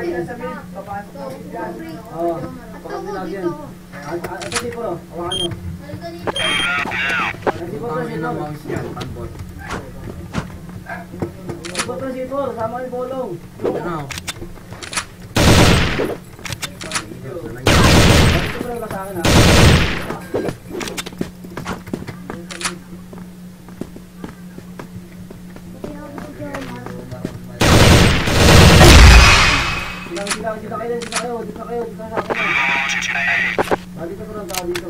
dyan sa mid. Papasok na mid dyan. Oo. Papasok na dyan. Ito si Puro. Hawakan nyo. Si Puro na si Puro. Si Puro na si Puro. Sama yung bolong. Ano? Ito Puro ka sa akin ha. Dito kayo sa akin. Dito ko lang tao dito.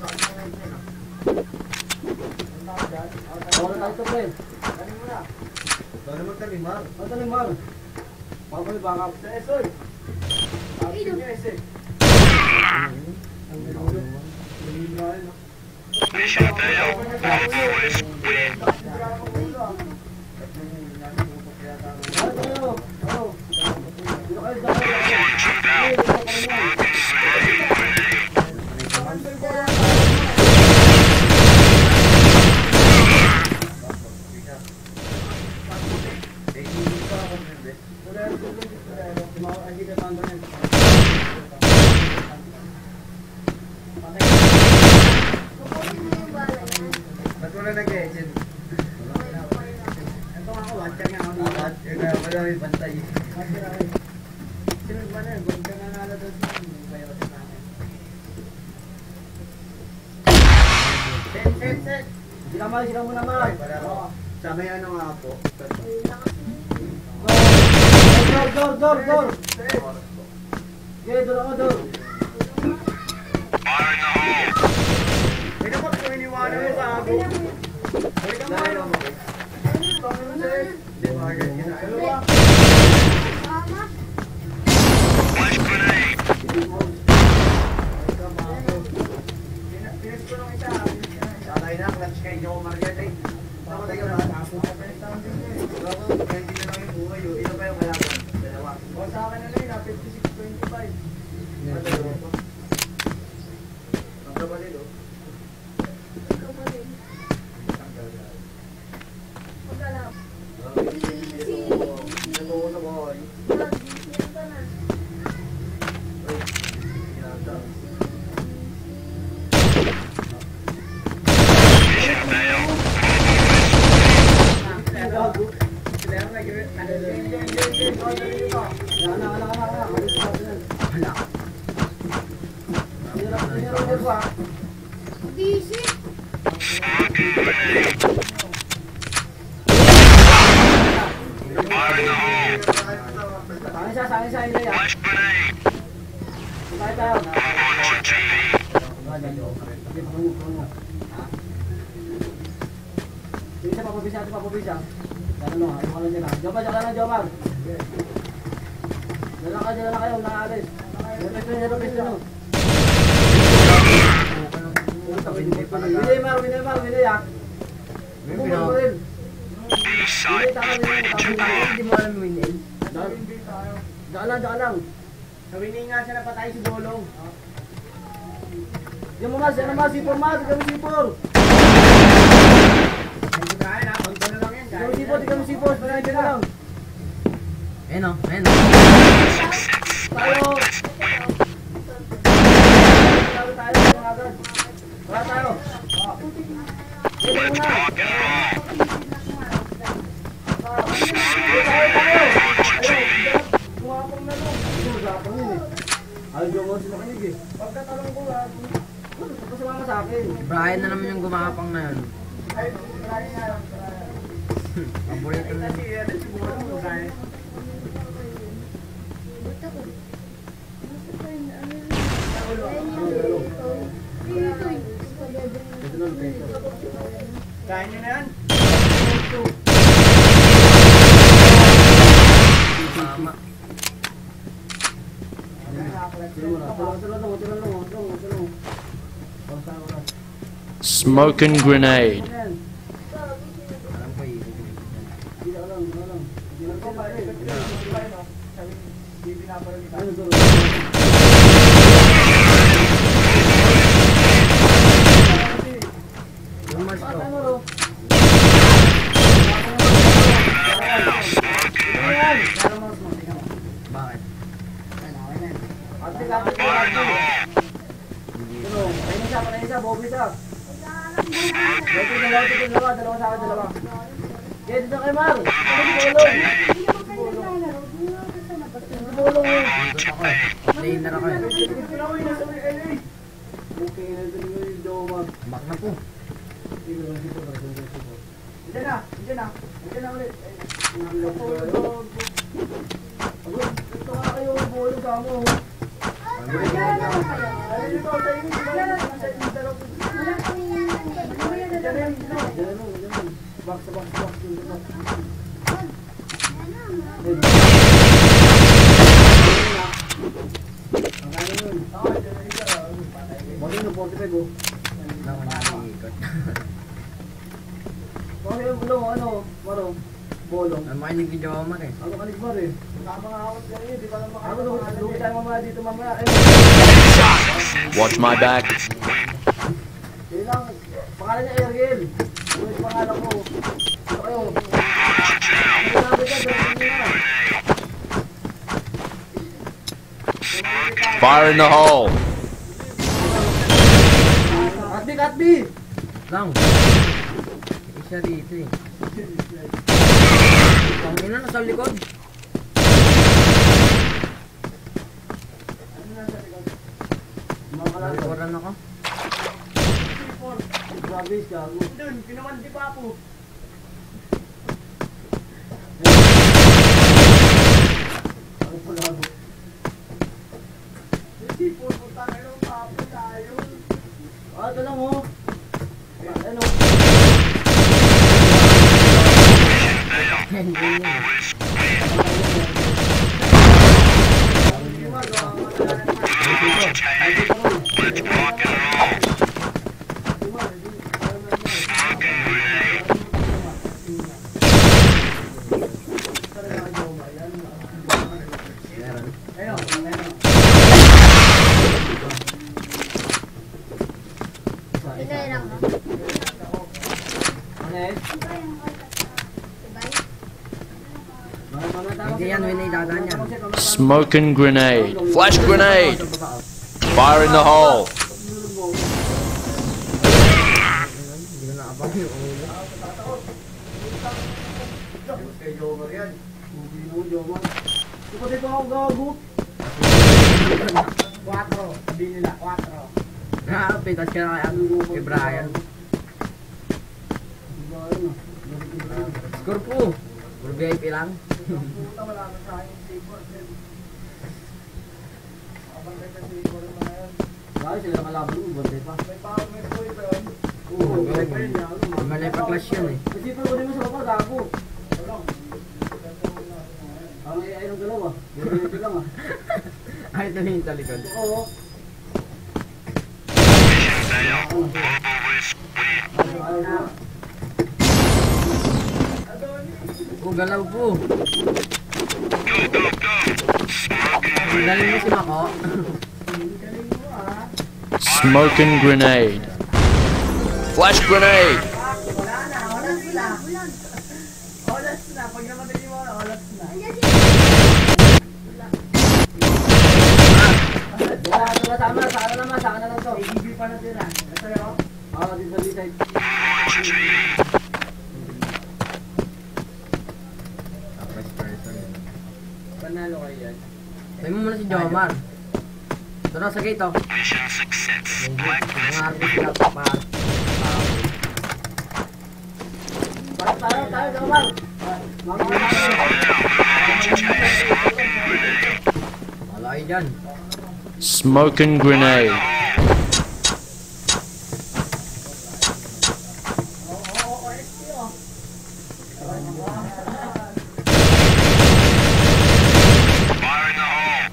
Wala tayo ito, pre. Tanim mo na. Tanim mo, talimar. Talimar. Pakapal, bakap. Sa esoy. Pakapal niya, esoy. Mission failed. All boys win. Launching out. Smoking grenade. Ba't wala nag-engine? Ito nga ako, watcher nga ako dito. Wala may bantay. Sinod ba na yun? Huwag ka nanalo doon sa bayotin namin. Set! Sila mo naman. Sa may ano nga po. Door. Okay, door ako, door. Fire in the hole. May naman kung iniwanan mo sa ako. Balik ka mo. Hindi mga ganyan. Flash grenade. Pinis ko nung isa. Sakay na, clutch kay Joe Mariat eh. Ako tayo na. Hindi na lang yung buhay yun. Ito pa yung kalaban. Dalawa. O sa akin na lang yun, 56-25. Ang kabalid o. Mission failed. Smoking grenade. Fire in the hole. Sa akin siya, Flash grenade. Sakay tayo. Launcher TV. Isa papabisa. Ano, ayaw ka lang nila. Jomar. Dala na kayo, naalis. Pesto nyo. Winay ah. Bumulong mo rin. East side penetrated to bomb. Hindi mo alam winay. Daka lang. Sa winning nga siya napatay si Bolong. Yung mga, sipor. Hindi kaya na, konto na lang yan. Di kami sipor, panahin ka na lang. Ayun o. Tayo, mga agad. Wala tayo. Dito muna. Rock and roll. Kumapang na lang. Kumapang yun eh. Ayaw mo sila kanig eh. Pagkatalong ko ha. Tapos sumama sa akin. Brian na naman yung gumapang na yun. Ay, Brian nga lang. Paborito na Si Bolong, Brian. Kaya nyo na yan? Tama. Smoke and grenade. Alam ko yun. Yung mas ko. Bakit? isa, bobo isa. Dalawa sa akin, dalawa. Kaya dito kay Mar. Tulong eh. Laner ako eh. Okay, nandun yung Jomar. Back na po. Diyan na ulit. Ito nga kayo, bolo ka mo. Box. Bakit yung 45 oh? Ako naliikot. Bakit yung bulong, ano, marong, bolong? Ang makinig ni Jomar eh. Ano ka nigmar eh? Nakapangawat ka rin, di ba lang Ako lugi tayo mamaya dito mamaya. Watch my back. Yun lang, pangalan niya Ariel. Yun yung pangalan ko. Ito kayo. Ano sabi ka, dito niya. Fire in the hole. Katbi! Lang. Isa dito eh. Ang ina nasa likod. Nalikuran ako. Grabe, gago. Doon, pinamandi pa ako. Ano pa gago? Hindi po, punta kayo, papo tayo. Ito lang oh. Ano? Hindi yun eh. Hindi yan, winay dadaan yan. Smoke and grenade. Flash grenade. Fire in the hole. Hindi ko nakabang yung ulo. Kay Jomar yan. Bubi mo, Jomar. Ito pa dito ako gago. 4, sabi nila, 4. Nakapitas ka na kay Brian. Score po. Puro VIP lang. Puta, wala na sa akin, saber. Abantay ka saber mo na yan. Bakit sila nakalaban mo, bantay pa. May power may boy ba yun? Oo, galing. pa yun, gago. Malay pa-clash yun eh. Kasi pa ulit mo sa baba, gago. Walang. Ay, ng dalawa. Ganyan lang ah. Ay, ito yung talikod. Oo. Galaw po. Ang galing mo si Mako. Smoke and grenade. Flash grenade. Wala na, oras na. Oras na, pag namatay mo, oras na. Wala, tama. Sa akin naman, sa akin na lang to. AGB pa na sila. Ito yun. Oo, dito sa side. Panalo kayo yan. Tayo mo muna si Jomar. Ito na sa gate oh. Mission success. Mga artist sila pa. Tayo, Jomar. Wala kayo dyan. Smoke and grenade. Fire in the hole.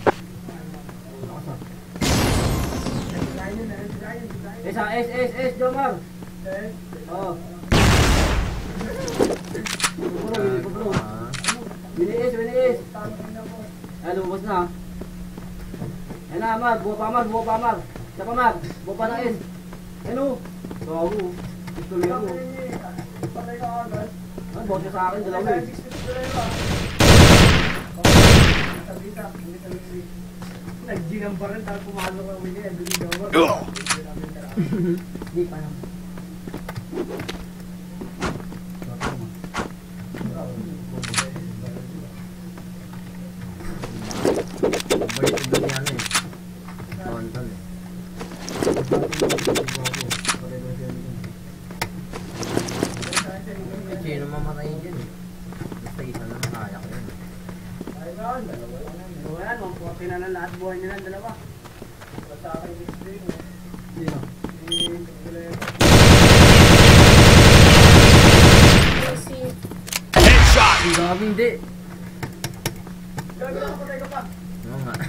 S, Jomar. Oo. Pupuro. Binis. Ay, lumabas na. Ayan na, Mar. Buwa pa, Mar. Isa pa, Mar. Buwa pa na S. Ano? Gago. Tuloy ako. Patay ka agad. Ano, bawas ka sa akin, dalawa eh. Nag-G ng baril, tapos pumalo ka ulit. Bili daw. Hindi pa naman. Balik ko doon yan eh. Tonton eh. Sino mamatayin dyan eh. Basta isa lang kaya ko yun. Ayun. So yan, 140 na lang lahat buhay nila, dalawa. Sa akin, sino? Headshot! Ang dami hindi. Gagawin ko tayo pa. Oo nga.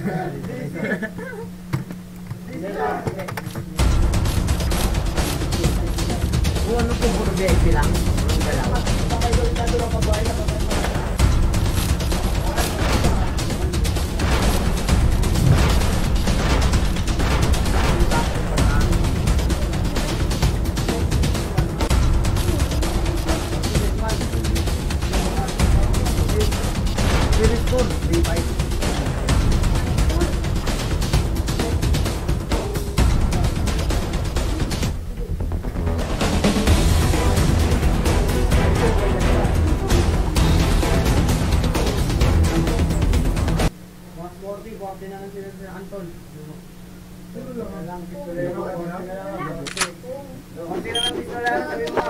Kung ano po puro VIP lang. Walang galaw. Spirit score, 3-5. Mas 40 na lang sila sa Anton. Konti na lang pistola, sabi mo.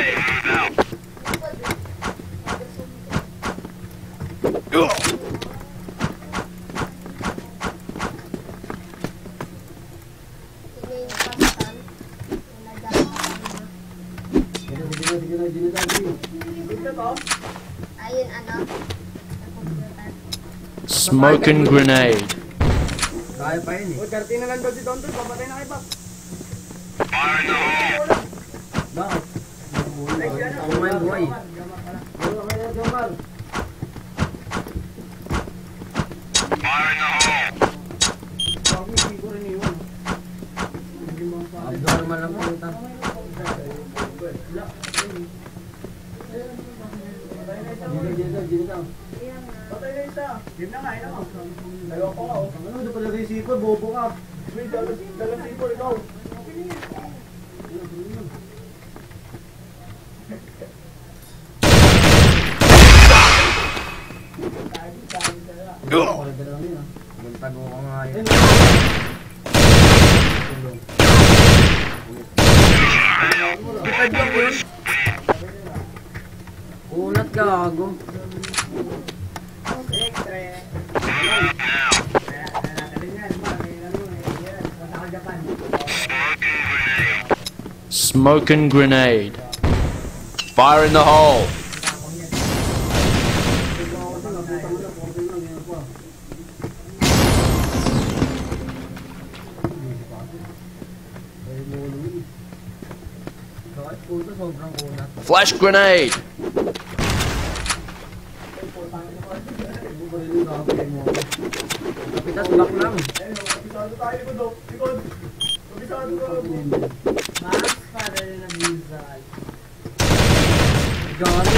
Ayun, ano? Sa computer. Smoke and grenade. Kaya pa yun eh. O, 30 na lang daw si Tonton, papatay na kay Pap. Bakit? Ako nga yung buhay. Abnormal lang po ito. Patay na isa. Game na nga, ina mo. Dalawa pa nga, oh. Ano, doon pala rin sipon, bobo ka. Wait, dalang sipon, ikaw. Muntago ko nga yun. Ipad lang yun. Unat ka gago. Smoke and grenade. Fire in the hole. Bakit puto sobrang unat? Flash grenade. Kapitas back lang. Kabisado tayo ko daw. Likod. Kabisado ko. Mas para rin ang visual. Gano.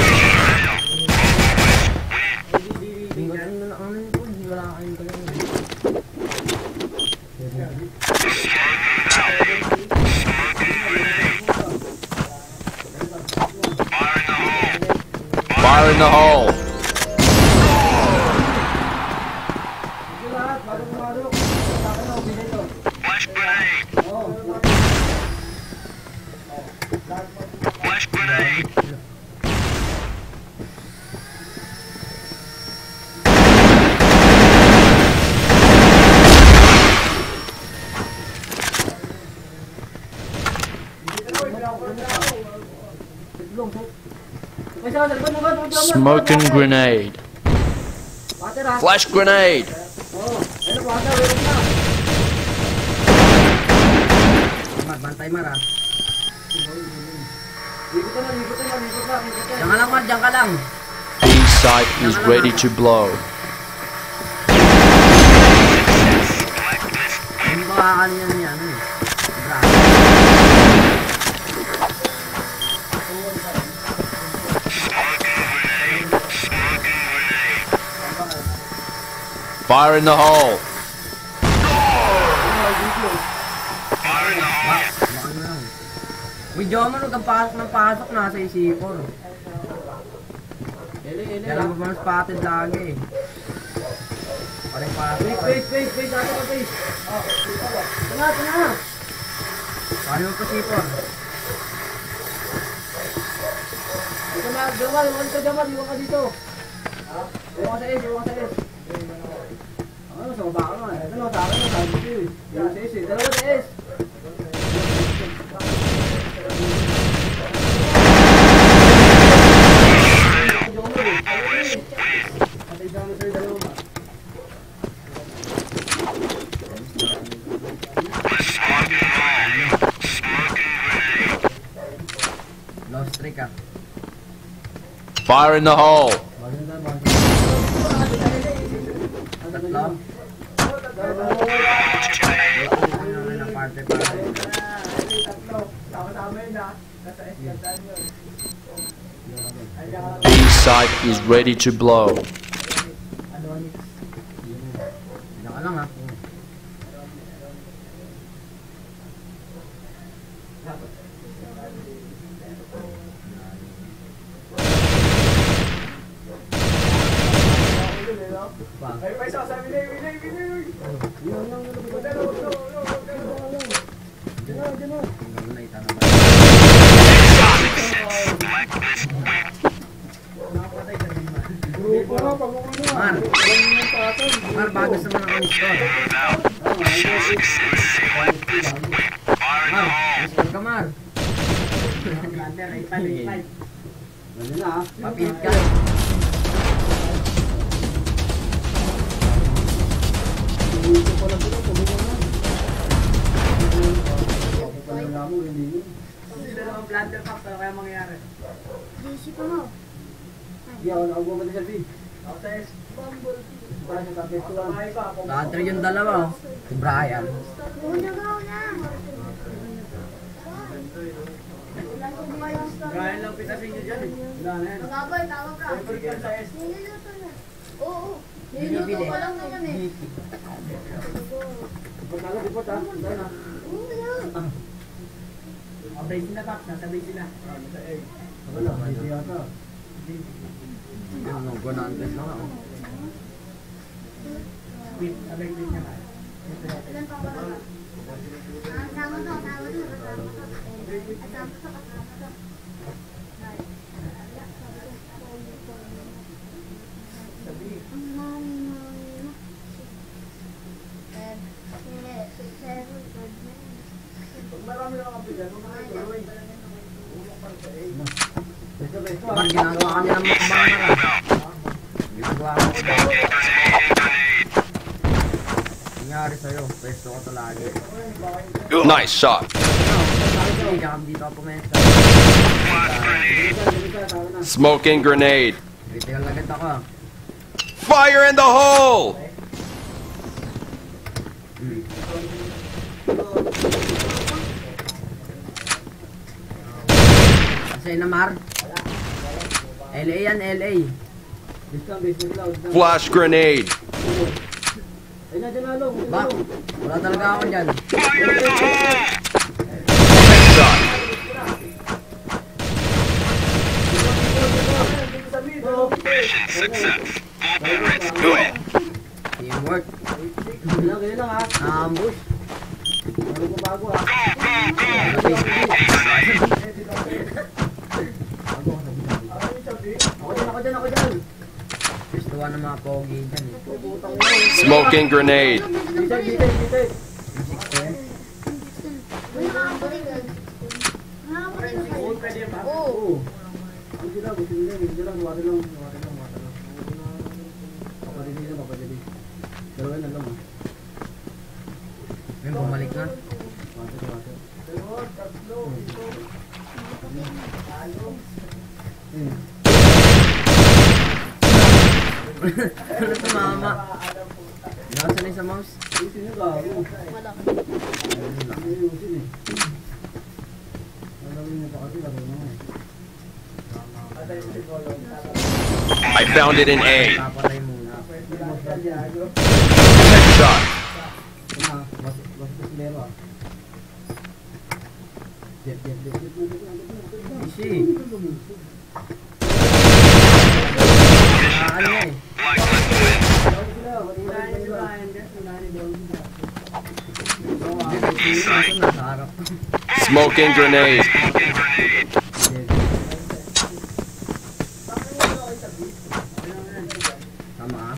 Bingot ang ano ko. Hindi wala kayong kaya. Fire in the hole. Smoke and grenade. Flash grenade. Bantay mara. Diyan ka lang, Mar. Diyan ka lang. B site is ready to blow. Hindi ba kakanyan niya, ano eh. Grabe. Fire in the hole. Baka Uy, Jomar, huwag kang pasok ng pasok. Nasa isipon. Ele. Kailan mo ba mas patid lagi eh. Parang pasok. Wait. Dati ka, please. Tanga. Paano mo pa sipon? Ito na, Jamal. Iwan ka dito. Iwan ka sa S. Ano, sa baba ka naman. Ito na, sa akin na, sabi ko eh. Iwan sa S eh. Dalawa sa S. Lost streak ah. Fire in the hole. Tatlo. Ano na parte para. B site is ready to blow. Naka lang ah. Tingnan mo na itanong. Mar, bago sa mga kanistor. Kanistor ka, Mar. Ano na, Papilit ka. Hindi na naman blunder pack, pero kaya mangyayari. DC pa mo. ako ba sa selfie? Ako sa S. Para sa tapos ko lang. Bahay pa. Country yung dalawa oh. Si Brian. Una. Brian lang pitasin nyo dyan eh. Wala na yan. Magaboy, tawag ka. Favorite yan sa S. Niluluto na. Oo. Niluluto ko lang naman eh. Ipot ha. Dahil na. Oo, yan. Abay sila pack, nasabay sila. Sa A. Wala, hindi yata. Ano, 100 lang ako. Wait, abay din niya ka. Ilan pa wala ka? Kasama to. Kasama to. Pag marami lang ang bigyan, huwag na kayo tuloy. Ulong pa rin sa A. Besto. Mar, ginagawa kami ng mukbang na lang. Ginagawa ko. Nangyari sa'yo, pwesto ko to lagi. Nice shot. Hindi ka dito ako pumesta. Smoking grenade. Critical agad ako ah. Fire in the hole. Kasi na Mar. LA yan, LA. Besto cloud. Flash grenade. Ay na, dyan along. Ba? Wala talaga ako dyan. Shot. Teamwork. Ganyan lang ha. Na-ambush. Ano ko bago ha. Ako dyan. Gustuhan ng mga pogi dyan eh. Smoking grenade. Dito. 16. Uy, nakakabuti ka. Nakakabuti ka. Oo, pwede ba? Oo. Gusto lang. Wala lang. Papadili. Dalawa na lang ha. May bumalik na. Water. Ano tumama? Nakasanay sa mouse? Ayusin nyo gago. Wala. Ayusin eh. Lalawin nyo pa kasi laro na eh. I found it in A. Papatay muna. Shot. Mas lero ah. Easy. Ano eh. Nasa harap. Smoking grenade. Tama ah.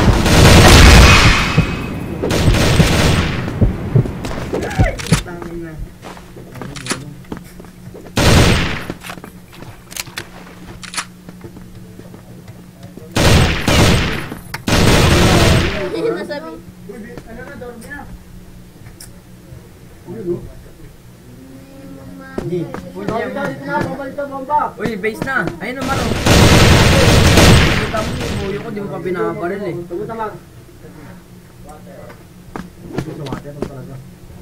Tangin na. Nasabi. Ano na, dormi na. Hindi. Dito na, pabalito, bomba. Uy, base na. Ayun naman oh. Kita mo yung buyo ko, di mo pa binabaril eh. Tugot na, Mag. Sa water, ito talaga.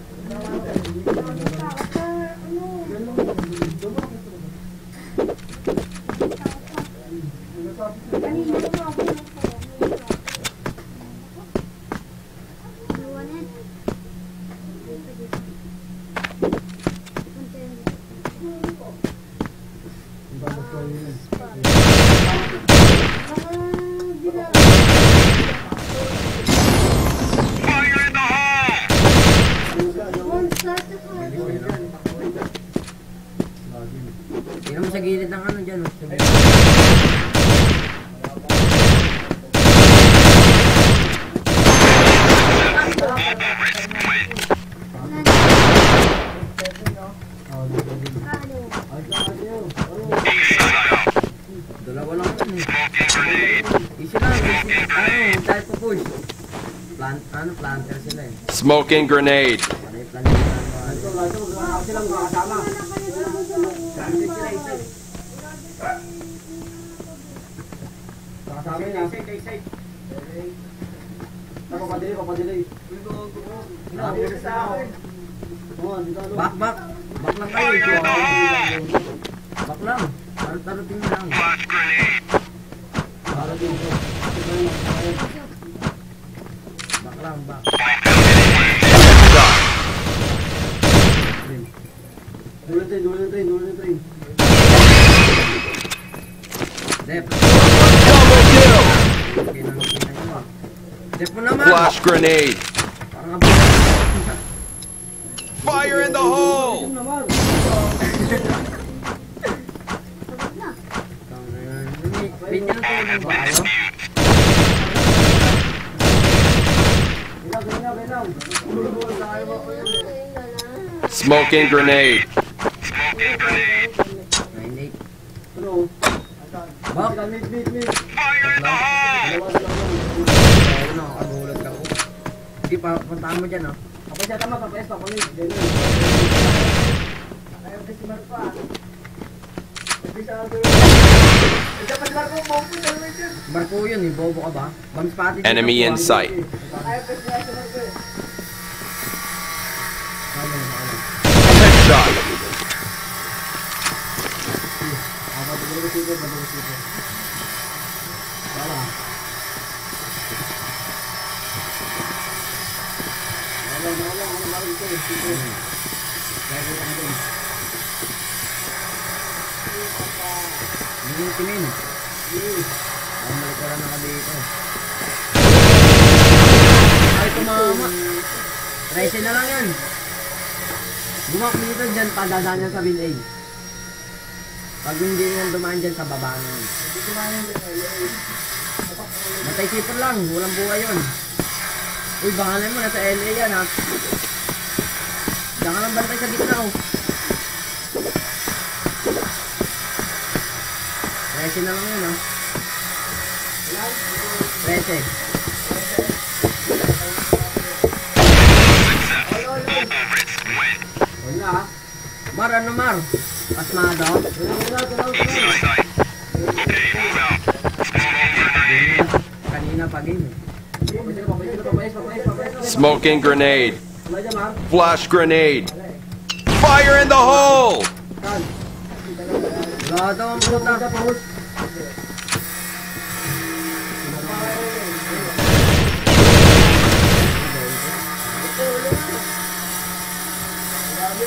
Kanina ko ako Iwanan. Tingnan mo sa gilid ng ano dyan oh. Dalawa lang yun eh. Easy lang, easy. Ano, tayo po push. Planter sila eh. Smoking grenade. Panay planter Ito, silang kasama. Kasama niya. Papadili. Dito sa akin. Oo, dito ano. Back. Back lang kayo. Back lang. Tarutin mo lang. Para dito. Back lang, back. Dulo na tayo. Dep. Double kill. Dep mo naman. Flash grenade. Parang Fire in the hole. Naman. Pwede na tayo ng bayo. Bilang. Smoking grenade. 9-8. Ano? Back. Meet. Ayun na, nakagulat ako. Sige, puntaan mo dyan oh. Kapag siya tama, papayas pa. Kulit. Ayaw kasi Marco ah. Hindi sa akin. Ito pa si Marco, bombo na naman yun. Barko yun eh, bobo ka ba? Bams pati. Enemy in sight. Ayaw kasi nga si Marco eh. Headshot. Hindi yung timin. Ang malikuran na ka dito. Ay, tumama. Rese na lang yan. Bumak dito dyan, padadaan yan sa bin A. Pag hindi yan dumaan dyan sa baba na yan. Matay sipon lang, walang buhay yun. Uy, bahalan mo, nasa LA yan ha. Diyan ka lang bantay sa gitna oh. Rese na lang yun ha. Rese. Wala. Mar, ano Mar? Pasmado? Kanina pa game eh. Smoking grenade. Wala dyan, Mar. Flash grenade. Fire in the hole. Wala daw ang puta.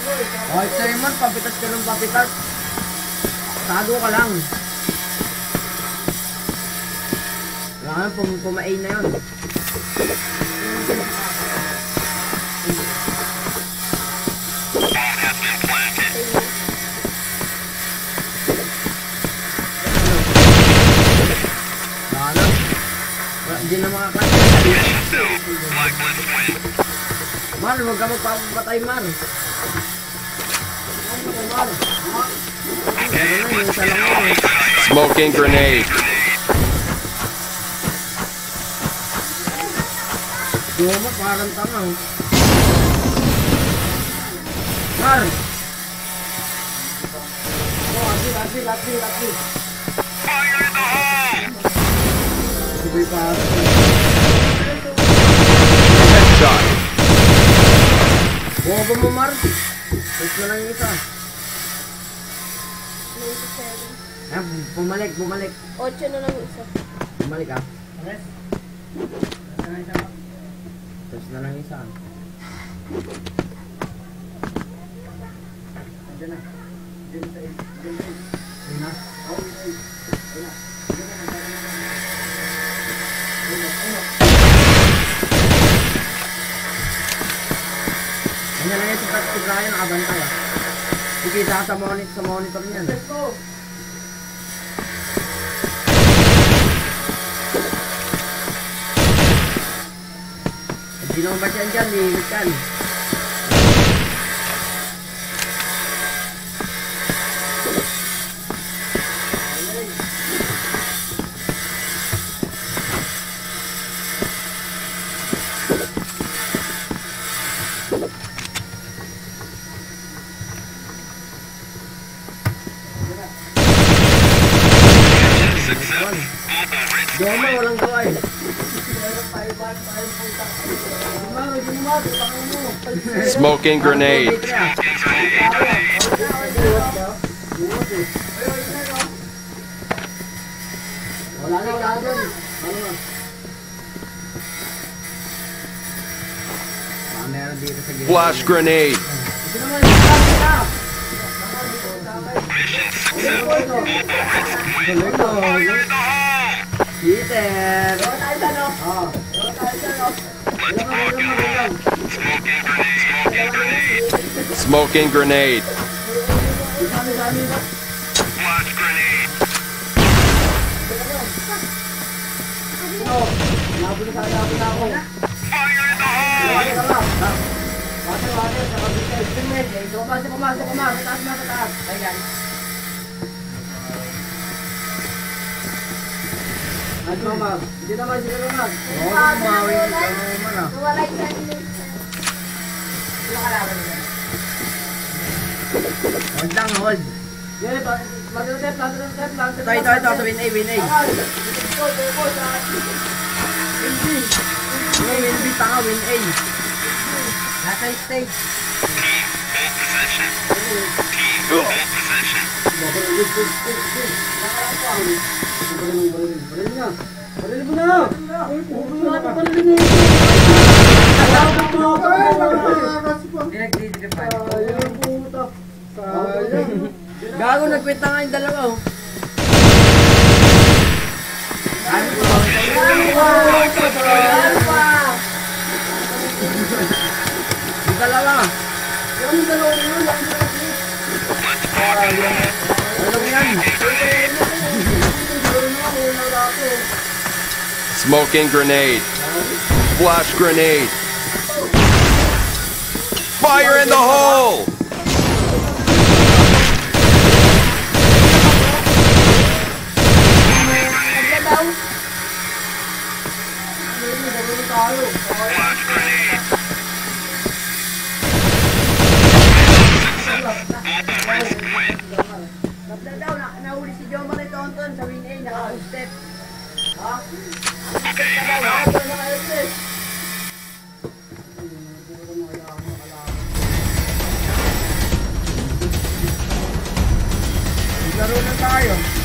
Kahit sa'yo man, papitas ka ng papitas. Tago ka lang. Wala ka pumain na yun. Hindi na makakasya. Mar, huwag ka magpapatay, Mar. Smoking grenade. Duma, parang tangang. Mar! Lati. Sabay pa. Headshot. Bobo mo, Mar. Tapos na lang yung isa. 97. Ah, bumalik. 8 na lang yung isa. Bumalik ah. Ares? Nasaan na isa? Tapos na lang yung isa. Andiyan na. Diyan sa is. Diyan sa is. Ayun na. Oh, is. Ayun na. Diyan na. Ayun na lang yung si Brian nakabantay ah. Kikita ka sa monitor niyan. Let's go! Hindi naman ba siya dyan, lilit yan. Doma, walang gawa eh. Smoking grenade. Wala na, wala doon. Ano na? Meron dito sa gilid. Flash grenade. Ito naman, ito. Cheater! Oh. Smoking grenade. Ay, mamag. Hindi naman sila naman. Oo, bumawi ka naman ah. Wala yung 10 minutes. Wala ka laban nila. Hold lang, hold. Yeah, mag-retep lang. Ito, win A. Win B, tanga, win A. Nasa stage. Baril mo na! Gago, nagkwenta nga yung dalawa oh. Yung dalawa. Alam yan. Smoking grenade. Flash grenade. Fire in the hole! Babla daw, nahuli si John Marie Tonton sa win A, naka-step. Ha? Step ka daw, ha? Naka-step. Laro na tayo.